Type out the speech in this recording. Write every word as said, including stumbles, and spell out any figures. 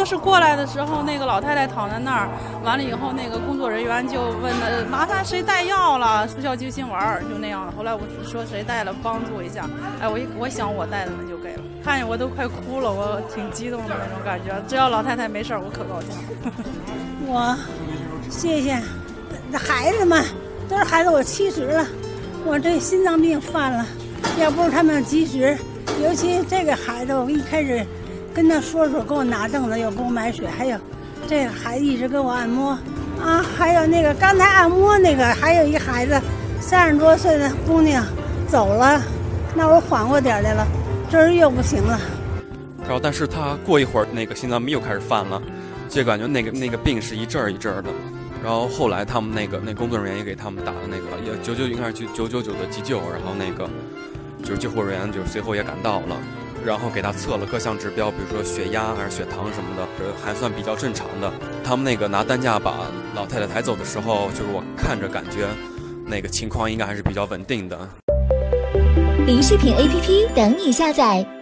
当时过来的时候，那个老太太躺在那儿，完了以后，那个工作人员就问了：“麻烦谁带药了？速效救心丸。”就那样的。后来我说谁带了，帮助一下。哎，我一我想我带的呢就给了，看见我都快哭了，我挺激动的那种感觉。只要老太太没事，我可高兴了。 我谢谢孩子们，都是孩子，我七十了，我这心脏病犯了，要不是他们及时，尤其这个孩子，我一开始跟他说说，给我拿凳子，又给我买水，还有这个孩子一直给我按摩啊，还有那个刚才按摩那个，还有一孩子三十多岁的姑娘走了，那我缓过点来了，这儿又不行了。 然后，但是他过一会儿那个心脏病又开始犯了，就感觉那个那个病是一阵儿一阵儿的。然后后来他们那个那工作人员也给他们打的那个也九九应该是九九九的急救，然后那个就是救护人员就是随后也赶到了。然后给他测了各项指标，比如说血压还是血糖什么的，还算比较正常的。他们那个拿担架把老太太抬走的时候，就是我看着感觉那个情况应该还是比较稳定的。 林视频 A P P 等你下载。